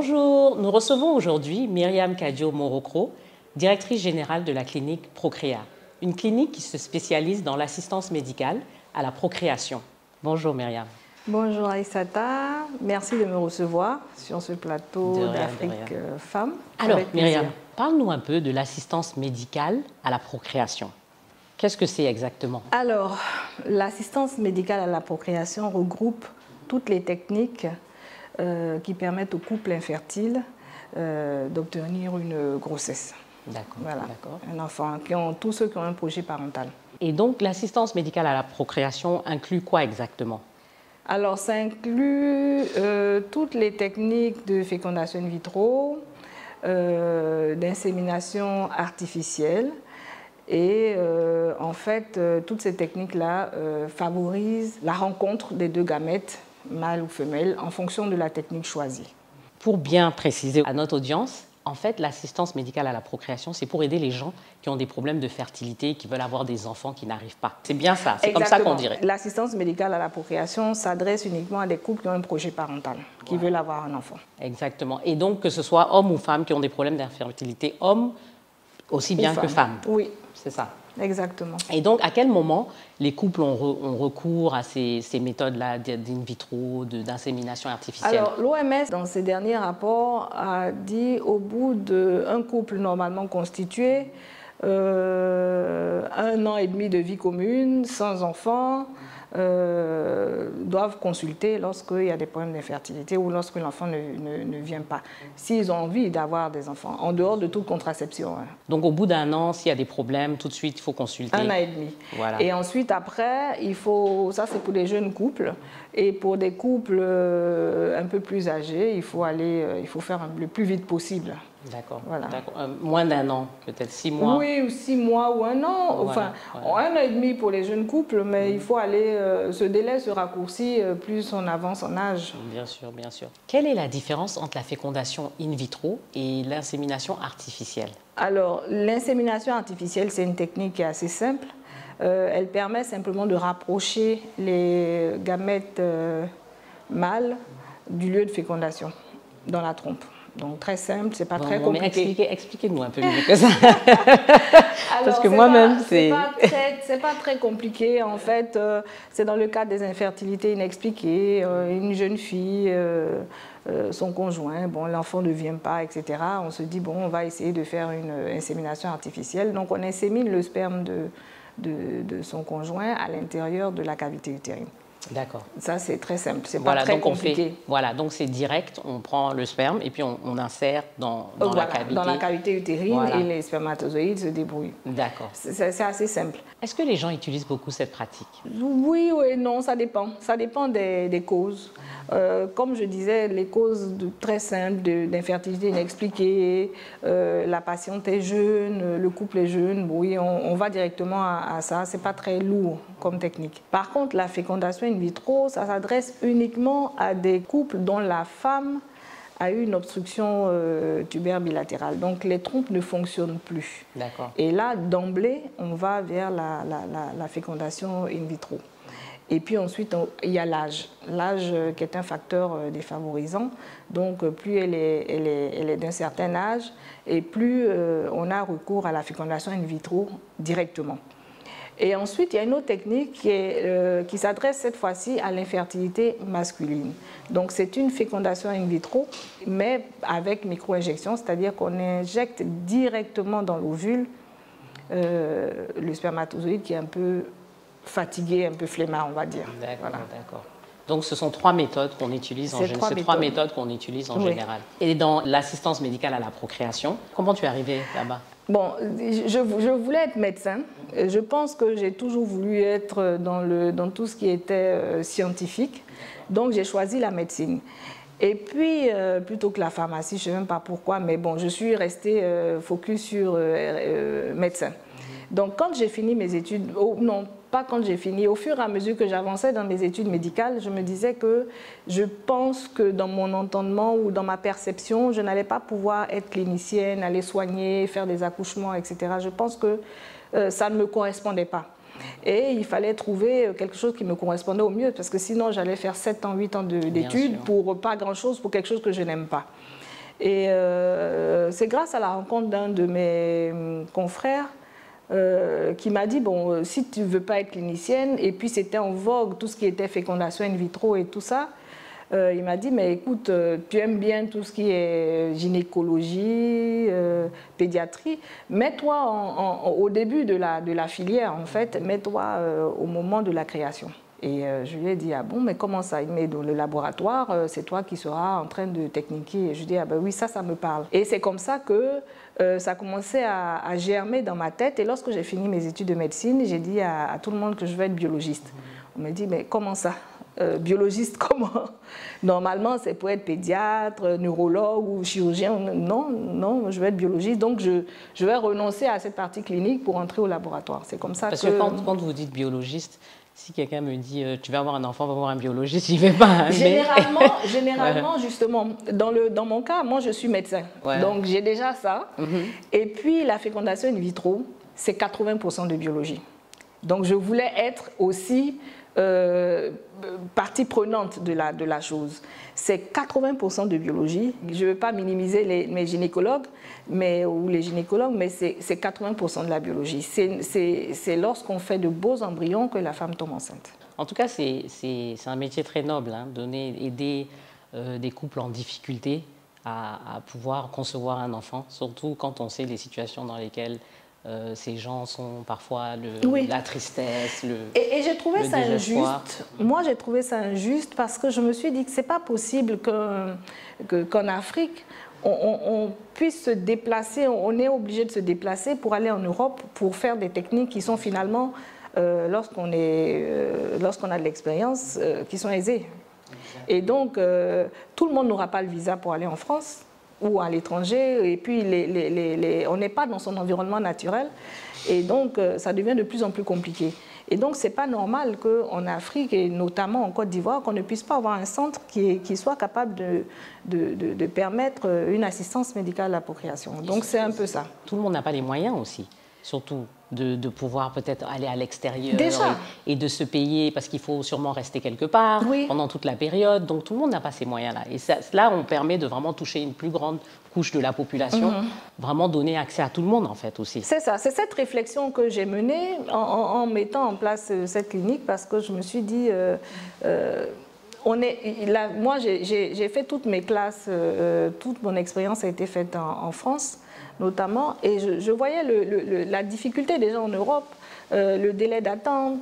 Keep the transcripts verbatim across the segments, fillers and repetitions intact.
Bonjour, nous recevons aujourd'hui Myriam Kadio-Morokro, directrice générale de la clinique Procréa, une clinique qui se spécialise dans l'assistance médicale à la procréation. Bonjour Myriam. Bonjour Aïssata, merci de me recevoir sur ce plateau d'Afrique Femmes. Alors Myriam, parle-nous un peu de l'assistance médicale à la procréation. Qu'est-ce que c'est exactement? Alors, l'assistance médicale à la procréation regroupe toutes les techniques euh, qui permettent aux couples infertiles euh, d'obtenir une grossesse. D'accord. Voilà, un enfant, qui ont, tous ceux qui ont un projet parental. Et donc, l'assistance médicale à la procréation inclut quoi exactement? Alors, ça inclut euh, toutes les techniques de fécondation in vitro, euh, d'insémination artificielle. Et euh, en fait, euh, toutes ces techniques-là euh, favorisent la rencontre des deux gamètes, mâle ou femelle, en fonction de la technique choisie. Pour bien préciser à notre audience, en fait, l'assistance médicale à la procréation, c'est pour aider les gens qui ont des problèmes de fertilité, qui veulent avoir des enfants qui n'arrivent pas. C'est bien ça, c'est comme ça qu'on dirait. L'assistance médicale à la procréation s'adresse uniquement à des couples qui ont un projet parental, qui ouais. veulent avoir un enfant. Exactement. Et donc, que ce soit hommes ou femmes qui ont des problèmes d'infertilité, hommes aussi bien que femmes. Oui. C'est ça. Exactement. Et donc, à quel moment les couples ont, re, ont recours à ces, ces méthodes-là d'in vitro, d'insémination artificielle? Alors, l'O M S, dans ses derniers rapports, a dit au bout d'un couple normalement constitué, euh, un an et demi de vie commune, sans enfants, euh, doivent consulter lorsqu'il y a des problèmes d'infertilité ou lorsque l'enfant ne, ne, ne vient pas, s'ils ont envie d'avoir des enfants, en dehors de toute contraception. Hein. Donc au bout d'un an, s'il y a des problèmes, tout de suite, il faut consulter. Un an et demi. Voilà. Et ensuite, après, il faut, ça c'est pour les jeunes couples, et pour des couples euh, un peu plus âgés, il faut aller, euh, il faut faire le plus vite possible. D'accord. Voilà. Euh, moins d'un an, peut-être six mois. Oui, ou six mois ou un an. Voilà, enfin, voilà. un an et demi pour les jeunes couples, mais mmh. il faut aller. Euh, ce délai se raccourcit euh, plus on avance en âge. Bien sûr, bien sûr. Quelle est la différence entre la fécondation in vitro et l'insémination artificielle? Alors, l'insémination artificielle, c'est une technique qui est assez simple. Euh, elle permet simplement de rapprocher les gamètes euh, mâles du lieu de fécondation dans la trompe. Donc très simple, c'est pas bon, très compliqué. Expliquez, expliquez-nous un peu mieux que ça. Alors, parce que moi-même, c'est... C'est pas, pas très compliqué, en fait. Euh, c'est dans le cadre des infertilités inexpliquées. Euh, une jeune fille, euh, euh, son conjoint, bon, l'enfant ne vient pas, et cetera. On se dit, bon, on va essayer de faire une insémination artificielle. Donc on insémine le sperme de, de, de son conjoint à l'intérieur de la cavité utérine. D'accord. Ça, c'est très simple, c'est voilà, pas très donc compliqué. On fait, voilà, donc c'est direct, on prend le sperme et puis on, on insère dans, dans voilà, la cavité. Dans la cavité utérine voilà. Et les spermatozoïdes se débrouillent. D'accord. C'est assez simple. Est-ce que les gens utilisent beaucoup cette pratique? Oui, oui, non, ça dépend. Ça dépend des, des causes. Euh, comme je disais, les causes de, très simples d'infertilité inexpliquée, euh, la patiente est jeune, le couple est jeune, oui, on, on va directement à, à ça. C'est pas très lourd comme technique. Par contre, la fécondation in vitro, ça s'adresse uniquement à des couples dont la femme a eu une obstruction euh, tubaire bilatérale. Donc les trompes ne fonctionnent plus. D'accord. Et là, d'emblée, on va vers la, la, la, la fécondation in vitro. Et puis ensuite, on, il y a l'âge. L'âge euh, qui est un facteur euh, défavorisant. Donc plus elle est, elle est, elle est d'un certain âge, et plus euh, on a recours à la fécondation in vitro directement. Et ensuite, il y a une autre technique qui, euh, qui s'adresse cette fois-ci à l'infertilité masculine. Donc, c'est une fécondation in vitro, mais avec micro-injection, c'est-à-dire qu'on injecte directement dans l'ovule euh, le spermatozoïde qui est un peu fatigué, un peu flemmard, on va dire. D'accord, voilà. D'accord. Donc, ce sont trois méthodes qu'on utilise en général. C'est trois méthodes qu'on utilise en oui. général. Et dans l'assistance médicale à la procréation, comment tu es arrivée là-bas? Bon, je, je voulais être médecin. Je pense que j'ai toujours voulu être dans, le, dans tout ce qui était euh, scientifique. Donc, j'ai choisi la médecine. Et puis, euh, plutôt que la pharmacie, je ne sais même pas pourquoi, mais bon, je suis restée euh, focus sur euh, euh, médecin. Donc, quand j'ai fini mes études, oh, non, pas quand j'ai fini, au fur et à mesure que j'avançais dans mes études médicales, je me disais que je pense que dans mon entendement ou dans ma perception, je n'allais pas pouvoir être clinicienne, aller soigner, faire des accouchements, et cetera. Je pense que euh, ça ne me correspondait pas. Et il fallait trouver quelque chose qui me correspondait au mieux, parce que sinon j'allais faire sept ans, huit ans d'études pour pas grand-chose, pour quelque chose que je n'aime pas. Et euh, c'est grâce à la rencontre d'un de mes confrères euh, qui m'a dit, bon, si tu ne veux pas être clinicienne, et puis c'était en vogue, tout ce qui était fécondation in vitro et tout ça, euh, il m'a dit, mais écoute, tu aimes bien tout ce qui est gynécologie, euh, pédiatrie, mets-toi au début de la, de la filière, en fait, mets-toi euh, au moment de la création. Et euh, je lui ai dit, ah bon, mais comment ça? Il met dans le laboratoire, euh, c'est toi qui seras en train de techniquer. Et je lui ai dit, ah ben oui, ça, ça me parle. Et c'est comme ça que euh, ça a commencé à, à germer dans ma tête. Et lorsque j'ai fini mes études de médecine, j'ai dit à, à tout le monde que je veux être biologiste. On m'a dit, mais comment ça? Euh, biologiste comment? Normalement, c'est pour être pédiatre, neurologue ou chirurgien. Non, non, je veux être biologiste. Donc, je, je vais renoncer à cette partie clinique pour entrer au laboratoire. C'est comme ça Parce que... que quand, quand vous dites biologiste, si quelqu'un me dit euh, tu vas avoir un enfant, va voir un biologiste, j'y vais pas. Hein, généralement, mais... généralement ouais. Justement, dans, le, dans mon cas, moi je suis médecin. Ouais. Donc j'ai déjà ça. Mm-hmm. Et puis la fécondation in vitro, c'est quatre-vingts pour cent de biologie. Donc je voulais être aussi euh, partie prenante de la, de la chose. C'est quatre-vingts pour cent de biologie. Je ne veux pas minimiser les, mes gynécologues mais, ou les gynécologues, mais c'est quatre-vingts pour cent de la biologie. C'est lorsqu'on fait de beaux embryons que la femme tombe enceinte. En tout cas, c'est un métier très noble, hein, donner, aider euh, des couples en difficulté à, à pouvoir concevoir un enfant, surtout quand on sait les situations dans lesquelles Euh, ces gens sont parfois le, oui. la tristesse, le Et, et j'ai trouvé ça injuste. Moi, j'ai trouvé ça injuste parce que je me suis dit que c'est pas possible qu'en que, qu'en Afrique, on, on, on puisse se déplacer, on est obligé de se déplacer pour aller en Europe pour faire des techniques qui sont finalement, euh, lorsqu'on euh, lorsqu'on a de l'expérience, euh, qui sont aisées. Et donc, euh, tout le monde n'aura pas le visa pour aller en France ou à l'étranger, et puis les, les, les, les, on n'est pas dans son environnement naturel, et donc euh, ça devient de plus en plus compliqué. Et donc c'est pas normal qu'en Afrique, et notamment en Côte d'Ivoire, qu'on ne puisse pas avoir un centre qui, est, qui soit capable de, de, de, de permettre une assistance médicale à la procréation. Donc c'est un peu ça. Tout le monde n'a pas les moyens aussi, surtout de, de pouvoir peut-être aller à l'extérieur et, et de se payer, parce qu'il faut sûrement rester quelque part oui. pendant toute la période. Donc tout le monde n'a pas ces moyens-là. Et ça, là, on permet de vraiment toucher une plus grande couche de la population, mm-hmm. vraiment donner accès à tout le monde en fait aussi. C'est ça, c'est cette réflexion que j'ai menée en, en, en mettant en place cette clinique, parce que je me suis dit... Euh, euh, On est, là, moi, j'ai fait toutes mes classes, euh, toute mon expérience a été faite en, en France, notamment, et je, je voyais le, le, la difficulté des gens en Europe, euh, le délai d'attente,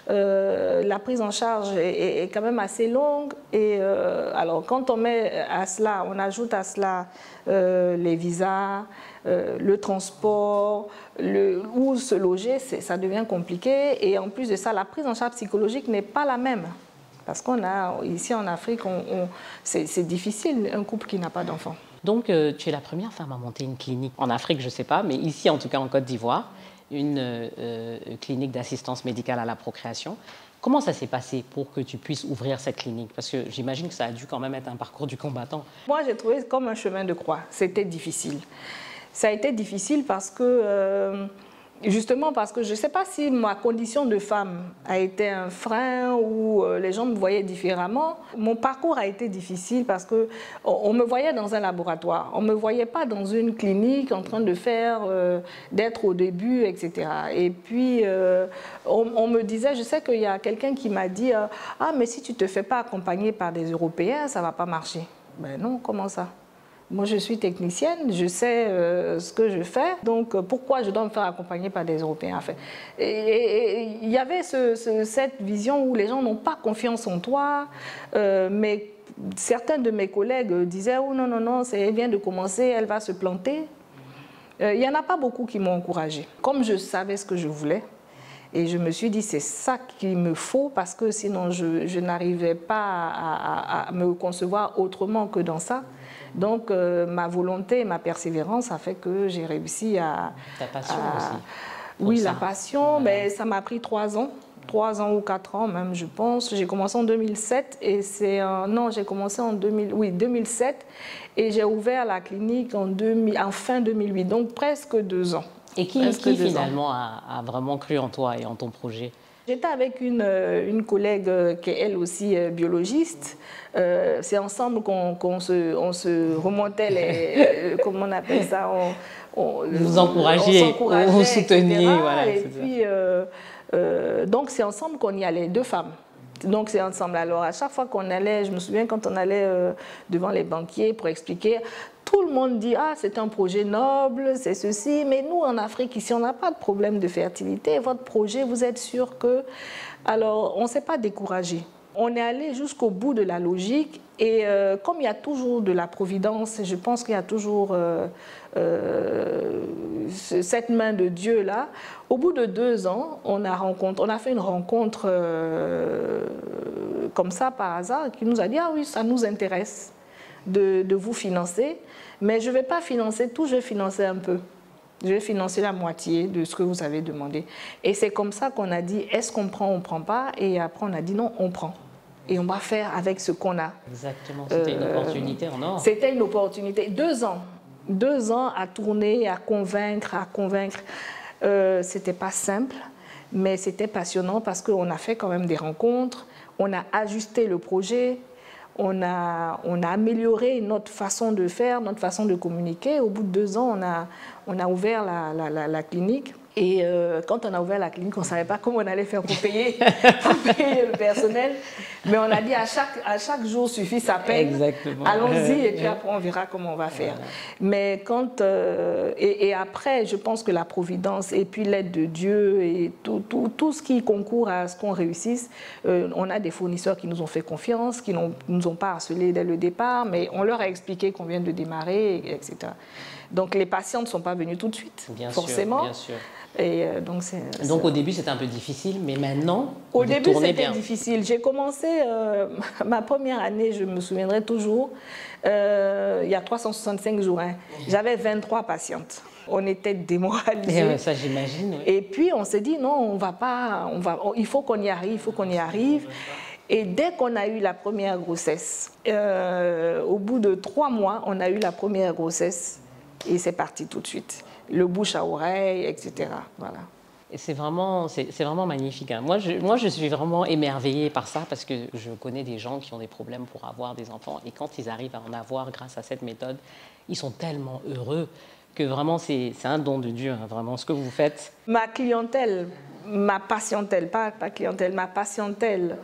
euh, la prise en charge est, est quand même assez longue. Et euh, alors, quand on met à cela, on ajoute à cela euh, les visas, euh, le transport, le, où se loger, ça devient compliqué. Et en plus de ça, la prise en charge psychologique n'est pas la même. Parce qu'on a, ici en Afrique, on, on, c'est difficile, un couple qui n'a pas d'enfant. Donc, euh, tu es la première femme à monter une clinique. En Afrique, je ne sais pas, mais ici, en tout cas en Côte d'Ivoire, une euh, clinique d'assistance médicale à la procréation. Comment ça s'est passé pour que tu puisses ouvrir cette clinique? Parce que j'imagine que ça a dû quand même être un parcours du combattant. Moi, j'ai trouvé comme un chemin de croix. C'était difficile. Ça a été difficile parce que... Euh, Justement parce que je ne sais pas si ma condition de femme a été un frein ou les gens me voyaient différemment. Mon parcours a été difficile parce qu'on me voyait dans un laboratoire. On ne me voyait pas dans une clinique en train de faire, euh, d'être au début, et cetera. Et puis, euh, on, on me disait, je sais qu'il y a quelqu'un qui m'a dit euh, « Ah, mais si tu ne te fais pas accompagner par des Européens, ça ne va pas marcher. » Ben non, comment ça? Moi, je suis technicienne, je sais euh, ce que je fais, donc euh, pourquoi je dois me faire accompagner par des Européens en fait. Et il y avait ce, ce, cette vision où les gens n'ont pas confiance en toi, euh, mais certains de mes collègues disaient « Oh non, non, non, c'est bien de commencer, elle va se planter ». Il n'y en a pas beaucoup qui m'ont encouragée. Comme je savais ce que je voulais, et je me suis dit, c'est ça qu'il me faut, parce que sinon, je, je n'arrivais pas à, à, à me concevoir autrement que dans ça. Donc, euh, ma volonté et ma persévérance a fait que j'ai réussi à... Ta passion à, aussi. Oui, la passion, voilà. Mais ça m'a pris trois ans. Trois ans ou quatre ans même, je pense. J'ai commencé en deux mille sept et c'est... Euh, non, j'ai commencé en deux mille, oui, deux mille sept et j'ai ouvert la clinique en, deux mille, en fin deux mille huit, donc presque deux ans. Et qui, qui finalement a, a vraiment cru en toi et en ton projet? J'étais avec une, une collègue qui est elle aussi biologiste. Euh, C'est ensemble qu'on qu'on se, on se remontait les... comment on appelle ça on, on, Vous encouragiez, vous vous souteniez. Voilà, et puis, euh, euh, donc c'est ensemble qu'on y allait, deux femmes. Donc c'est ensemble. Alors à chaque fois qu'on allait, je me souviens quand on allait euh, devant les banquiers pour expliquer, tout le monde dit « Ah, c'est un projet noble, c'est ceci ». Mais nous, en Afrique, ici, on n'a pas de problème de fertilité. Votre projet, vous êtes sûr que... Alors, on ne s'est pas découragé. On est allé jusqu'au bout de la logique. Et euh, comme il y a toujours de la providence, je pense qu'il y a toujours euh, euh, cette main de Dieu-là. Au bout de deux ans, on a, rencontré, on a fait une rencontre euh, comme ça, par hasard, qui nous a dit « Ah oui, ça nous intéresse de, de vous financer. » Mais je ne vais pas financer tout, je vais financer un peu. Je vais financer la moitié de ce que vous avez demandé. Et c'est comme ça qu'on a dit, est-ce qu'on prend, on ne prend pas? Et après, on a dit non, on prend. Et on va faire avec ce qu'on a. Exactement, c'était euh, une opportunité en or. C'était une opportunité. Deux ans. Deux ans à tourner, à convaincre, à convaincre. Euh, ce n'était pas simple, mais c'était passionnant parce qu'on a fait quand même des rencontres, on a ajusté le projet. On a, on a amélioré notre façon de faire, notre façon de communiquer. Au bout de deux ans, on a, on a ouvert la, la, la, la clinique. Et euh, quand on a ouvert la clinique, on ne savait pas comment on allait faire pour payer, pour payer le personnel. Mais on a dit à chaque, à chaque jour suffit sa peine. Allons-y et puis après on verra comment on va faire. Voilà. Mais quand... Euh, et, et après, je pense que la providence et puis l'aide de Dieu et tout, tout, tout ce qui concourt à ce qu'on réussisse, euh, on a des fournisseurs qui nous ont fait confiance, qui ne nous ont pas harcelés dès le départ, mais on leur a expliqué qu'on vient de démarrer, et cetera. Donc les patients ne sont pas venus tout de suite, bien forcément. Sûr, bien sûr. Et euh, donc, c'est, donc au début c'était un peu difficile, mais maintenant au vous début tournez c'était bien. difficile. J'ai commencé euh, ma première année, je me souviendrai toujours, euh, il y a trois cent soixante-cinq jours. Hein, j'avais vingt-trois patientes. On était démoralisés. Et ça j'imagine. Oui. Et puis on s'est dit non, on va pas, on va, il faut qu'on y arrive, il faut qu'on y arrive. Et dès qu'on a eu la première grossesse, euh, au bout de trois mois, on a eu la première grossesse et c'est parti tout de suite. Le bouche à oreille, et cetera. Voilà. C'est vraiment, c'est, c'est vraiment magnifique. Hein. Moi, je, moi, je suis vraiment émerveillée par ça parce que je connais des gens qui ont des problèmes pour avoir des enfants et quand ils arrivent à en avoir grâce à cette méthode, ils sont tellement heureux que vraiment, c'est, c'est un don de Dieu, hein, vraiment, ce que vous faites. Ma clientèle, ma patientèle, pas, pas clientèle, ma patientèle...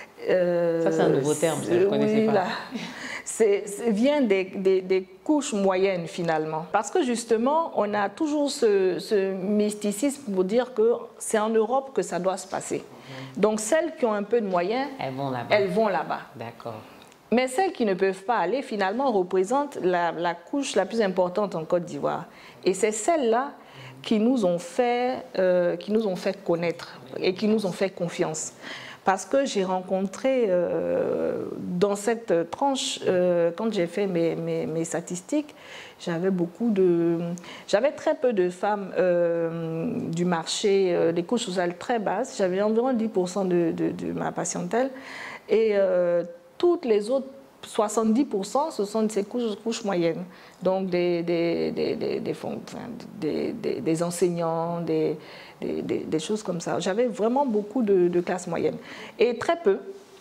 Euh, ça, c'est un nouveau terme, ça, je ne connaissais oui, pas. Là, c'est, c'est, vient des, des, des couches moyennes, finalement. Parce que, justement, on a toujours ce, ce mysticisme pour dire que c'est en Europe que ça doit se passer. Donc, celles qui ont un peu de moyens, elles vont là-bas. Elles vont là-bas. D'accord. Mais celles qui ne peuvent pas aller, finalement, représentent la, la couche la plus importante en Côte d'Ivoire. Et c'est celles-là qui nous ont fait, euh, qui nous ont fait connaître et qui nous ont fait confiance. Parce que j'ai rencontré euh, dans cette tranche, euh, quand j'ai fait mes, mes, mes statistiques, j'avais beaucoup de, j'avais très peu de femmes euh, du marché, euh, des couches sociales très basses. J'avais environ dix pour cent de, de, de ma patientèle. Et euh, toutes les autres, soixante-dix pour cent, ce sont ces couches, couches moyennes. Donc des, des, des, des, des, enfin, des, des, des enseignants, des... Des, des, des choses comme ça. J'avais vraiment beaucoup de, de classes moyennes et très peu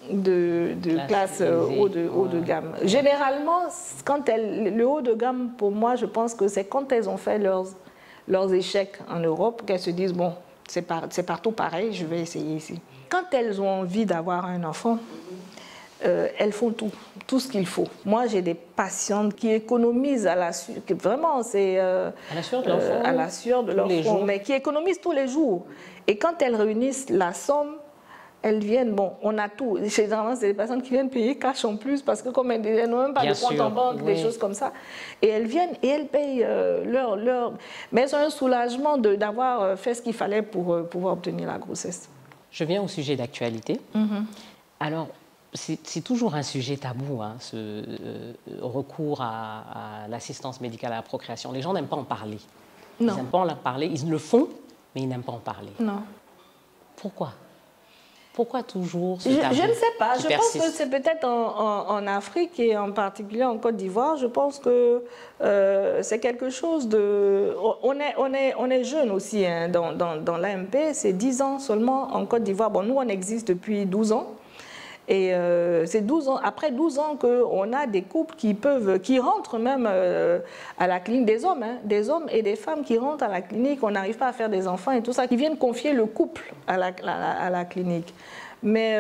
de, de classes classe haut, de, haut de gamme. Généralement, quand elles, le haut de gamme, pour moi, je pense que c'est quand elles ont fait leurs, leurs échecs en Europe qu'elles se disent, bon, c'est, par, c'est partout pareil, je vais essayer ici. Quand elles ont envie d'avoir un enfant, Euh, elles font tout, tout ce qu'il faut. Moi, j'ai des patientes qui économisent à la sueur, vraiment, c'est euh, à la sueur de leur front, euh, à la sueur de leur front, mais qui économisent tous les jours. Et quand elles réunissent la somme, elles viennent, bon, on a tout. Généralement, c'est des personnes qui viennent payer cash en plus parce que comme elles, elles n'ont même pas Bien de compte sûr, en banque, oui. des choses comme ça. Et elles viennent et elles payent euh, leur, leur... Mais elles ont un soulagement de, d'avoir fait ce qu'il fallait pour euh, pouvoir obtenir la grossesse. Je viens au sujet d'actualité. Mm-hmm. Alors, C'est, c'est toujours un sujet tabou, hein, ce euh, recours à, à l'assistance médicale à la procréation. Les gens n'aiment pas en parler. Non. Ils n'aiment pas en parler. Ils le font, mais ils n'aiment pas en parler. Non. Pourquoi? Pourquoi toujours ce je, tabou je ne sais pas. Je persiste? pense que c'est peut-être en, en, en Afrique et en particulier en Côte d'Ivoire. Je pense que euh, c'est quelque chose de... On est, on est, on est jeune aussi hein, dans, dans, dans l'A M P. C'est dix ans seulement en Côte d'Ivoire. Bon, nous, on existe depuis douze ans. Et euh, c'est douze ans, après douze ans qu'on a des couples qui peuvent, qui rentrent même euh, à la clinique, des hommes, hein, des hommes et des femmes qui rentrent à la clinique, on n'arrive pas à faire des enfants et tout ça, qui viennent confier le couple à la, à, à la clinique. Mais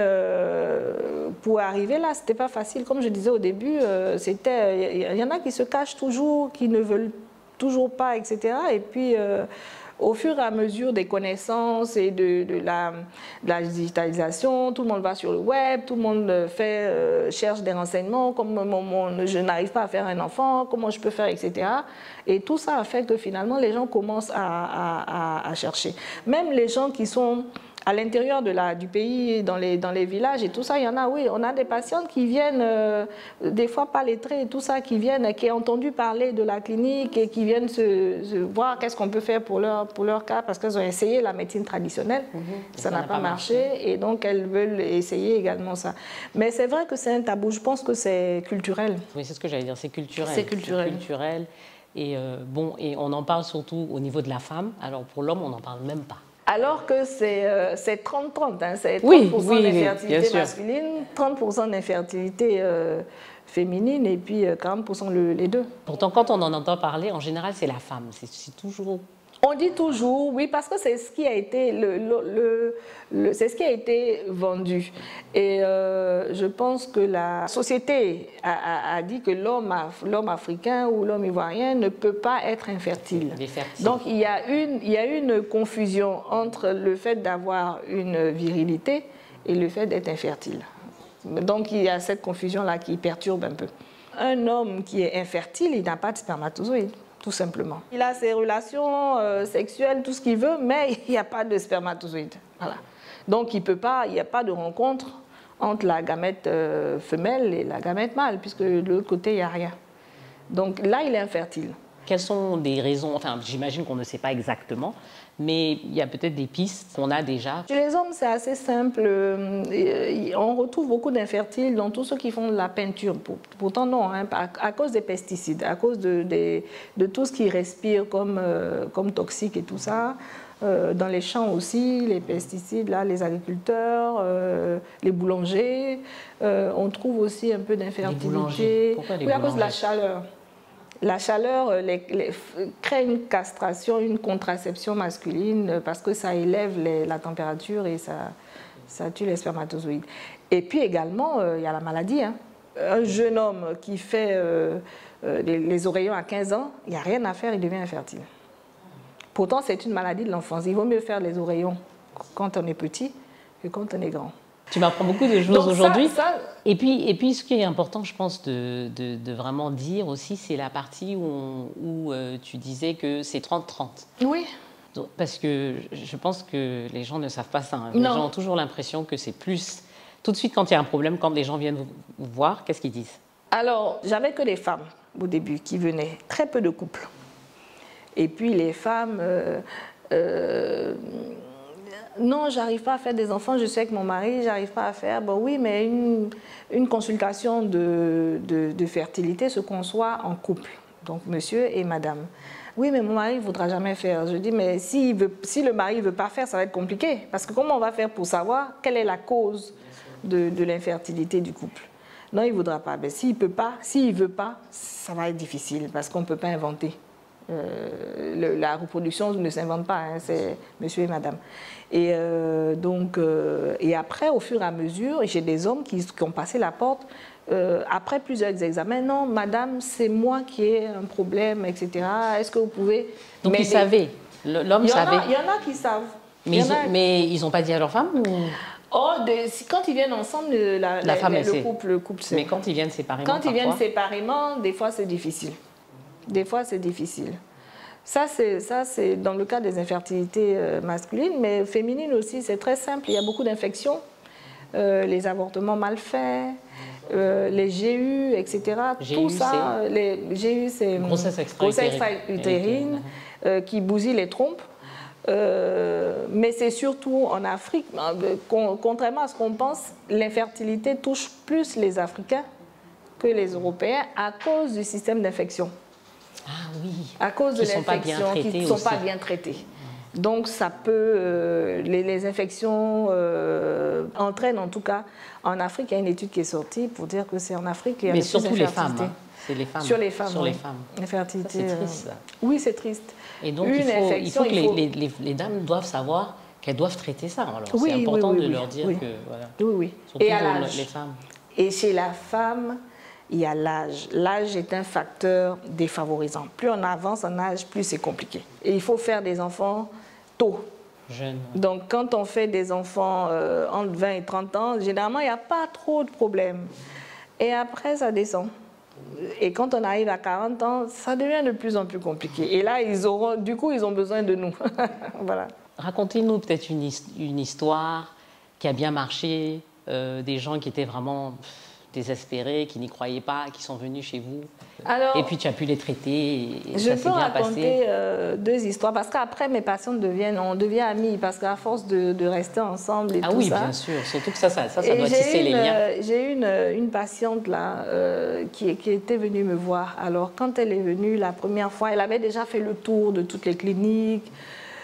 euh, pour arriver là, c'était pas facile. Comme je disais au début, euh, c'était, il y en a qui se cachent toujours, qui ne veulent toujours pas, et cetera. Et puis euh, au fur et à mesure des connaissances et de, de, la, de la digitalisation, tout le monde va sur le web, tout le monde fait, euh, cherche des renseignements, comme mon, mon, je n'arrive pas à faire un enfant, comment je peux faire, et cetera. Et tout ça a fait que finalement les gens commencent à, à, à, à chercher. Même les gens qui sont à l'intérieur de la, du pays, dans les, dans les villages et tout ça, il y en a, oui, on a des patientes qui viennent, euh, des fois pas lettrées et tout ça, qui viennent, qui ont entendu parler de la clinique et qui viennent se, se voir qu'est-ce qu'on peut faire pour leur, pour leur cas, parce qu'elles ont essayé la médecine traditionnelle, mmh, ça n'a pas, pas marché, marché et donc elles veulent essayer également ça. Mais c'est vrai que c'est un tabou, je pense que c'est culturel. Oui, c'est ce que j'allais dire, c'est culturel. C'est culturel. culturel. Et, euh, bon, et on en parle surtout au niveau de la femme, alors pour l'homme, on n'en parle même pas. Alors que c'est euh, trente trente, hein, c'est trente pour cent oui, oui, d'infertilité masculine, trente pour cent d'infertilité euh, féminine et puis quarante pour cent le, les deux. Pourtant, quand on en entend parler, en général, c'est la femme, c'est toujours... On dit toujours, oui, parce que c'est ce qui a été, le, le, le, le, c'est ce qui a été vendu. Et euh, je pense que la société a, a, a dit que l'homme l'homme africain ou l'homme ivoirien ne peut pas être infertile. Donc il y a une, il y a une confusion entre le fait d'avoir une virilité et le fait d'être infertile. Donc il y a cette confusion-là qui perturbe un peu. Un homme qui est infertile, il n'a pas de spermatozoïdes. Tout simplement. Il a ses relations euh, sexuelles, tout ce qu'il veut, mais il n'y a pas de spermatozoïdes. Voilà. Donc, il peut pas, il n'y a pas de rencontre entre la gamète euh, femelle et la gamète mâle, puisque de l'autre côté, il n'y a rien. Donc là, il est infertile. Quelles sont des raisons, enfin, j'imagine qu'on ne sait pas exactement, mais il y a peut-être des pistes qu'on a déjà. Chez les hommes, c'est assez simple. On retrouve beaucoup d'infertiles dans tous ceux qui font de la peinture. Pourtant, non, hein, à cause des pesticides, à cause de, de, de tout ce qui respire comme, euh, comme toxique et tout ça. Euh, dans les champs aussi, les pesticides, là, les agriculteurs, euh, les boulangers. Euh, on trouve aussi un peu d'infertilité. Pourquoi les oui, à cause de la chaleur. La chaleur les, les, crée une castration, une contraception masculine parce que ça élève les, la température et ça, ça tue les spermatozoïdes. Et puis également, il euh, y a la maladie. Hein. Un jeune homme qui fait euh, euh, les, les oreillons à quinze ans, il n'y a rien à faire, il devient infertile. Pourtant, c'est une maladie de l'enfance. Il vaut mieux faire les oreillons quand on est petit que quand on est grand. Tu m'apprends beaucoup de choses aujourd'hui. Et puis, et puis, ce qui est important, je pense, de, de, de vraiment dire aussi, c'est la partie où, on, où euh, tu disais que c'est trente trente. Oui. Parce que je pense que les gens ne savent pas ça. Hein. Les gens ont toujours l'impression que c'est plus... Tout de suite, quand il y a un problème, quand les gens viennent vous voir, qu'est-ce qu'ils disent? Alors, j'avais que des femmes au début qui venaient, très peu de couples. Et puis, les femmes... Euh, euh, non, j'arrive pas à faire des enfants, je suis avec mon mari, j'arrive pas à faire. Bon, oui, mais une, une consultation de, de, de fertilité se conçoit en couple, donc monsieur et madame. Oui, mais mon mari ne voudra jamais faire. Je dis, mais si, veut, si le mari ne veut pas faire, ça va être compliqué. Parce que comment on va faire pour savoir quelle est la cause de, de l'infertilité du couple? Non, il ne voudra pas. Mais s'il ne peut pas, s'il ne veut pas, ça va être difficile parce qu'on ne peut pas inventer. Euh, le, la reproduction ne s'invente pas, hein, c'est monsieur et madame. Et, euh, donc, euh, et après, au fur et à mesure, j'ai des hommes qui, qui ont passé la porte, euh, après plusieurs examens, non, madame, c'est moi qui ai un problème, et cetera. Est-ce que vous pouvez... Donc ils savaient, l'homme savait. Il y en a qui savent. Mais ils, ont, a... mais ils n'ont pas dit à leur femme ou... Oh, de, si, quand ils viennent ensemble, la, la, la femme, le, couple, le couple mais quand ils viennent séparément, Quand parfois... ils viennent séparément, des fois c'est difficile. Des fois, c'est difficile. Ça, c'est dans le cas des infertilités euh, masculines, mais féminines aussi, c'est très simple. Il y a beaucoup d'infections, euh, les avortements mal faits, euh, les G U, et cetera. G U, tout ça, les G U, c'est grossesse extra-utérine extra euh, qui bousille les trompes. Euh, mais c'est surtout en Afrique, contrairement à ce qu'on pense, l'infertilité touche plus les Africains que les Européens à cause du système d'infection. Ah oui. À cause de l'infection qui ne sont pas bien traitées. Donc ça peut, euh, les, les infections euh, entraînent en tout cas, en Afrique, il y a une étude qui est sortie pour dire que c'est en Afrique qu'il y a mais le plus surtout les femmes, hein. C'est les femmes. Sur les femmes. Sur oui. les femmes. L'infertilité. C'est triste. Ça. Euh, oui, c'est triste. Et donc, il faut, il faut que il faut... Les, les, les dames doivent savoir qu'elles doivent traiter ça. Alors, oui, c'est important oui, oui, de oui, leur dire oui. que... Voilà. Oui, oui. Surtout et à pour l'âge. les femmes. Et chez la femme, il y a l'âge. L'âge est un facteur défavorisant. Plus on avance en âge, plus c'est compliqué. Et il faut faire des enfants tôt. Jeune. Donc, quand on fait des enfants euh, entre vingt et trente ans, généralement, il n'y a pas trop de problèmes. Et après, ça descend. Et quand on arrive à quarante ans, ça devient de plus en plus compliqué. Et là, ils auront, du coup, ils ont besoin de nous. Voilà. Racontez-nous peut-être une, une histoire qui a bien marché, euh, des gens qui étaient vraiment désespérés, qui n'y croyaient pas, qui sont venus chez vous. Alors, et puis tu as pu les traiter et je ça s'est bien passé. Je peux raconter euh, deux histoires parce qu'après mes patientes deviennent, on devient amis parce qu'à force de, de rester ensemble et ah tout oui, ça. Ah oui, bien sûr, surtout que ça, ça, ça, ça doit tisser une, les liens. J'ai une, une patiente là euh, qui, qui était venue me voir. Alors quand elle est venue la première fois, elle avait déjà fait le tour de toutes les cliniques,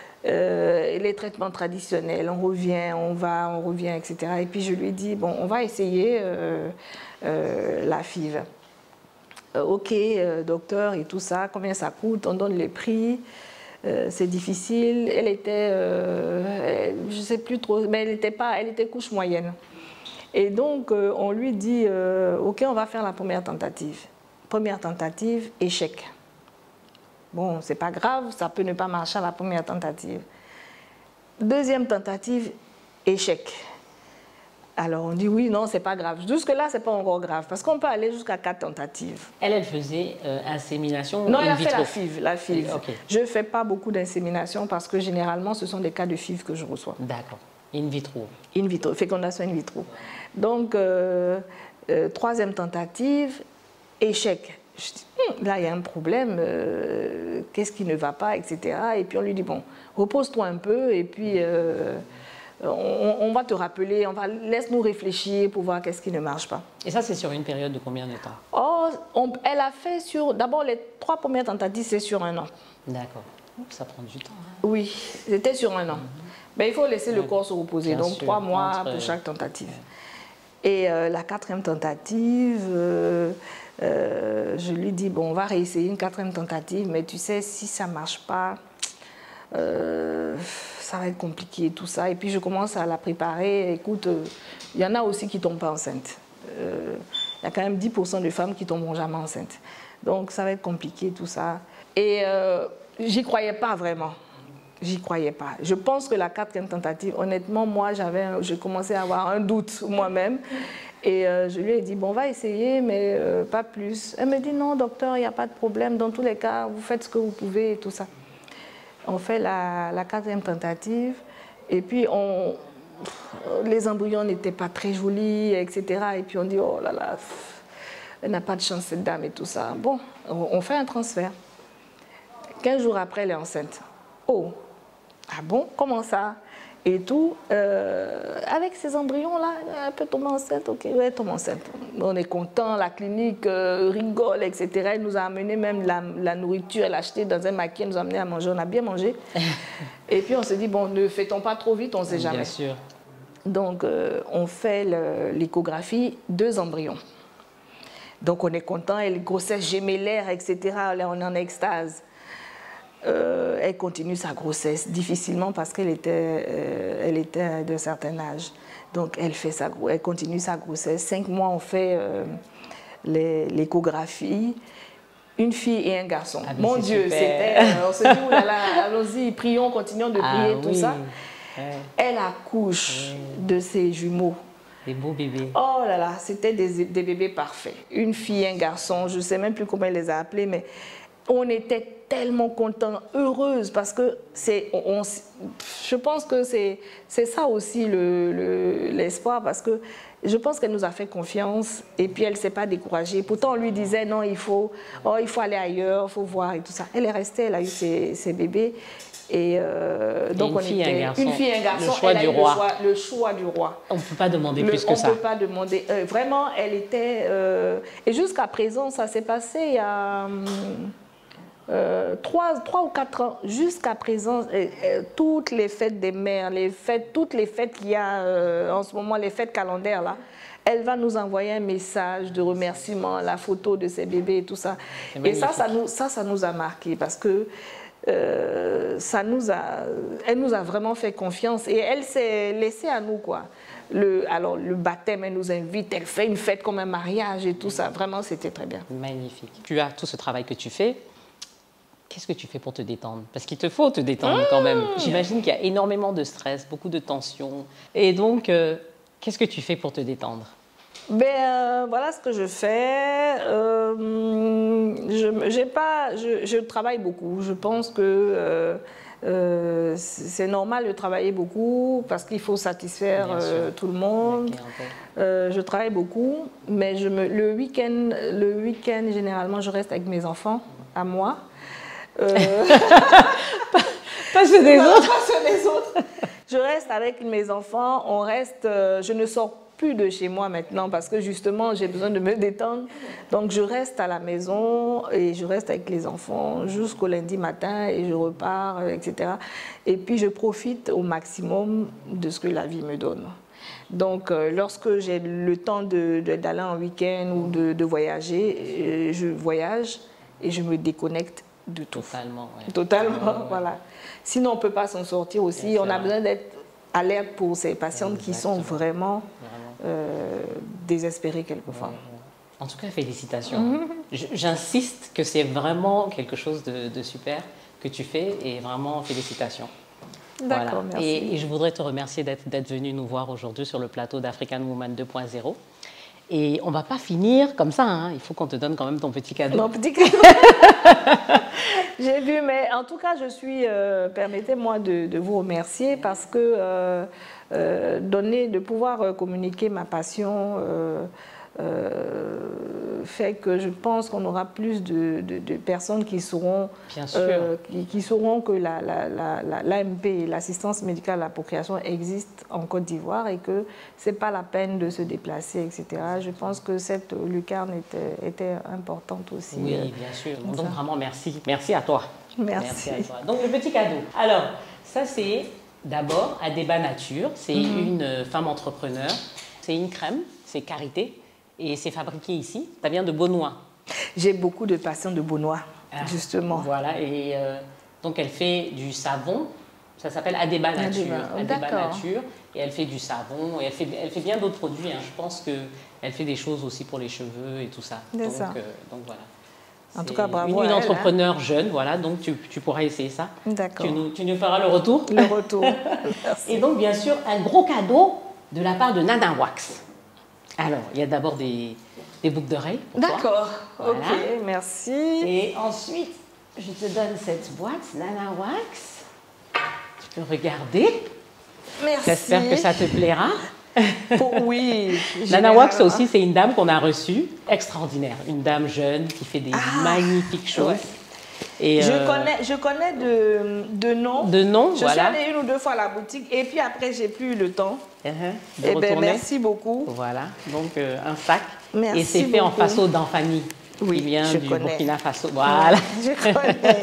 euh, les traitements traditionnels, on revient, on va, on revient, et cetera. Et puis je lui ai dit, bon, on va essayer euh, euh, la F I V. Euh, ok, euh, docteur, et tout ça, combien ça coûte, on donne les prix, euh, c'est difficile. Elle était, euh, elle, je ne sais plus trop, mais elle était, pas, elle était couche moyenne. Et donc, euh, on lui dit, euh, ok, on va faire la première tentative. Première tentative, échec. Bon, c'est pas grave, ça peut ne pas marcher à la première tentative. Deuxième tentative, échec. Alors on dit oui, non, c'est pas grave. Jusque-là, c'est pas encore grave, parce qu'on peut aller jusqu'à quatre tentatives. Elle, elle faisait euh, insémination non, in elle a vitro. fait la F I V. La F I V. Okay. Je ne fais pas beaucoup d'insémination parce que généralement, ce sont des cas de F I V que je reçois. D'accord. In vitro. In vitro, fécondation in vitro. Donc, euh, euh, troisième tentative, échec. Je dis, hm, là, il y a un problème, euh, qu'est-ce qui ne va pas, et cetera. Et puis on lui dit, bon, repose-toi un peu et puis euh, on, on va te rappeler, on va, laisse-nous réfléchir pour voir qu'est-ce qui ne marche pas. Et ça, c'est sur une période de combien de temps? Oh, on, elle a fait sur, d'abord les trois premières tentatives, c'est sur un an. D'accord. Ça prend du temps. Hein. Oui, c'était sur un an. Mm-hmm. Mais il faut laisser ouais. le corps se reposer, Bien donc sûr, trois mois entre... pour chaque tentative. Et euh, la quatrième tentative, euh, euh, je lui dis, bon, on va réessayer une quatrième tentative, mais tu sais, si ça ne marche pas, euh, ça va être compliqué, tout ça. Et puis je commence à la préparer. Écoute, il euh, y en a aussi qui ne tombent pas enceintes. Il euh, y a quand même dix pour cent de femmes qui ne tomberont jamais enceintes. Donc ça va être compliqué, tout ça. Et euh, j'y croyais pas vraiment. J'y croyais pas. Je pense que la quatrième tentative, honnêtement, moi, j'avais, je commençais à avoir un doute moi-même. Et euh, je lui ai dit, bon, on va essayer, mais euh, pas plus. Elle me dit, non, docteur, il n'y a pas de problème. Dans tous les cas, vous faites ce que vous pouvez et tout ça. On fait la, la quatrième tentative. Et puis, on, les embryons n'étaient pas très jolis, et cetera. Et puis, on dit, oh là là, elle n'a pas de chance, cette dame et tout ça. Bon, on fait un transfert. quinze jours après, elle est enceinte. Oh, ah bon, comment ça? Et tout, euh, avec ces embryons-là, elle peut tomber enceinte, ok, ouais, elle tombe enceinte. On est content, la clinique euh, rigole, et cetera. Elle nous a amené même la, la nourriture, elle a acheté dans un maquis, elle nous a amené à manger, on a bien mangé. Et puis on s'est dit, bon, ne fait-on pas trop vite, on ne sait jamais. Bien sûr. Donc, euh, on fait l'échographie, deux embryons. Donc, on est content, et les grossesses gémellaires, et cetera. Là, on est en extase. Euh, elle continue sa grossesse difficilement parce qu'elle était, euh, elle était d'un certain âge. Donc, elle, fait sa, elle continue sa grossesse. Cinq mois, on fait euh, l'échographie. Une fille et un garçon. Ah, mon Dieu, c'était... Euh, on se dit, oh là là, allons-y, prions, continuons de prier, ah, tout oui. ça. Ouais. Elle accouche ouais. de ses jumeaux. Des beaux bébés. Oh là là, c'était des, des bébés parfaits. Une fille et un garçon, je ne sais même plus comment elle les a appelés, mais on était tellement contents, heureuses, parce que c'est, on, je pense que c'est ça aussi l'espoir, le, le, parce que je pense qu'elle nous a fait confiance et puis elle ne s'est pas découragée. Pourtant, on lui disait non, il faut, oh, il faut aller ailleurs, il faut voir et tout ça. Elle est restée, elle a eu ses, ses bébés. Et euh, donc, et une on fille, était un garçon, une fille et un garçon. Le choix elle a du eu roi. Le choix, le choix du roi. On ne peut pas demander le, plus que on ça. On ne peut pas demander. Euh, vraiment, elle était... Euh, et jusqu'à présent, ça s'est passé il y a... Euh, trois, trois ou quatre ans, jusqu'à présent, euh, euh, toutes les fêtes des mères, les fêtes, toutes les fêtes qu'il y a euh, en ce moment, les fêtes calendaires, là, elle va nous envoyer un message de remerciement, la photo de ses bébés et tout ça. Et ça, ça nous, ça, ça nous a marqué parce que euh, ça nous a, elle nous a vraiment fait confiance et elle s'est laissée à nous, quoi. Le, alors, le baptême, elle nous invite, elle fait une fête comme un mariage et tout ça. Vraiment, c'était très bien. Magnifique. Tu as tout ce travail que tu fais. Qu'est-ce que tu fais pour te détendre? Parce qu'il te faut te détendre mmh. quand même. J'imagine qu'il y a énormément de stress, beaucoup de tension. Et donc, euh, qu'est-ce que tu fais pour te détendre? Ben, euh, voilà ce que je fais. Euh, je, j'ai pas, je, je travaille beaucoup. Je pense que euh, euh, c'est normal de travailler beaucoup parce qu'il faut satisfaire euh, tout le monde. Euh, je travaille beaucoup, mais je me, le week-end, le week-end, généralement, je reste avec mes enfants, à moi. Euh... pas, pas ceux des non, autres. Pas ceux des autres. Je reste avec mes enfants. On reste. Euh, je ne sors plus de chez moi maintenant parce que justement j'ai besoin de me détendre. Donc je reste à la maison et je reste avec les enfants jusqu'au lundi matin et je repars, et cetera. Et puis je profite au maximum de ce que la vie me donne. Donc, euh, lorsque j'ai le temps de, de, d'aller en week-end ou de, de voyager, je voyage et je me déconnecte de tout. Totalement, ouais. Totalement, ouais, ouais. Voilà. Sinon, on ne peut pas s'en sortir aussi. Bien, on a besoin d'être alerte pour ces patientes Exactement. Qui sont vraiment, vraiment. Euh, désespérées quelquefois. Ouais, ouais. En tout cas, félicitations. Mm-hmm. J'insiste que c'est vraiment quelque chose de, de super que tu fais et vraiment félicitations. D'accord, voilà. merci. Et, et je voudrais te remercier d'être, d'être venu nous voir aujourd'hui sur le plateau d'African Woman deux point zéro. Et on ne va pas finir comme ça, hein. Il faut qu'on te donne quand même ton petit cadeau. Mon petit cadeau. J'ai vu, mais en tout cas, je suis, euh, permettez-moi de, de vous remercier parce que euh, euh, donner, de pouvoir euh, communiquer ma passion euh, euh, fait que je pense qu'on aura plus de, de, de personnes qui sauront, Bien sûr. Euh, qui, qui sauront que la, la, la, la, l'A M P, l'assistance médicale à la procréation, existe en Côte d'Ivoire et que ce n'est pas la peine de se déplacer, et cetera. Je pense que cette lucarne était, était importante aussi. Oui, bien sûr. Donc ça. Vraiment, merci. Merci à toi. Merci. Merci à toi. Donc, le petit cadeau. Alors, ça, c'est d'abord Adeba Nature. C'est mm-hmm. une femme entrepreneur. C'est une crème, c'est Carité. Et c'est fabriqué ici. Ça vient de Beaunois. J'ai beaucoup de patients de Beaunois, ah, justement. Voilà. Et euh, donc, elle fait du savon. Ça s'appelle Adeba Nature. Adeba, Adeba Nature. Et elle fait du savon. Et elle fait, elle fait bien d'autres produits. Hein. Je pense qu'elle fait des choses aussi pour les cheveux et tout ça. Donc, ça. Euh, donc, voilà. En tout cas, bravo. Une, une à elle, entrepreneur hein. jeune, voilà. Donc, tu, tu pourras essayer ça. D'accord. Tu nous, tu nous feras le retour. Le retour. Merci. Et donc, bien sûr, un gros cadeau de la part de Nana Wax. Alors, il y a d'abord des, des boucles d'oreilles pour toi. D'accord, voilà. Ok, merci. Et ensuite, je te donne cette boîte, Nana Wax. Tu peux regarder. Merci. J'espère que ça te plaira. Oh, oui. Nana Wax aussi, c'est une dame qu'on a reçue, extraordinaire. Une dame jeune qui fait des ah, magnifiques choses. Ouais. Et je, euh, connais, je connais de, de nom. De nom, je voilà. suis allée une ou deux fois à la boutique et puis après, j'ai plus eu le temps. Uh-huh, de eh ben, merci beaucoup. Voilà, donc euh, un sac. Merci et c'est fait beaucoup. En faso d'Anfani, oui, qui vient je du connais. Burkina Faso. Voilà. Je connais.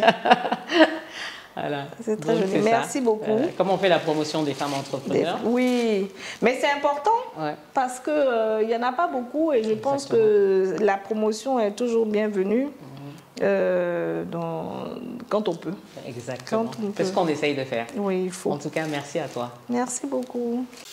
Voilà. C'est très donc, joli. Merci ça. beaucoup. Euh, comment on fait la promotion des femmes entrepreneurs? des... Oui, mais c'est important ouais. parce qu'il n'y euh, en a pas beaucoup et je Exactement. pense que la promotion est toujours bienvenue. Euh, dans, quand on peut. Exactement. C'est ce qu'on essaye de faire. Oui, il faut. En tout cas, merci à toi. Merci beaucoup.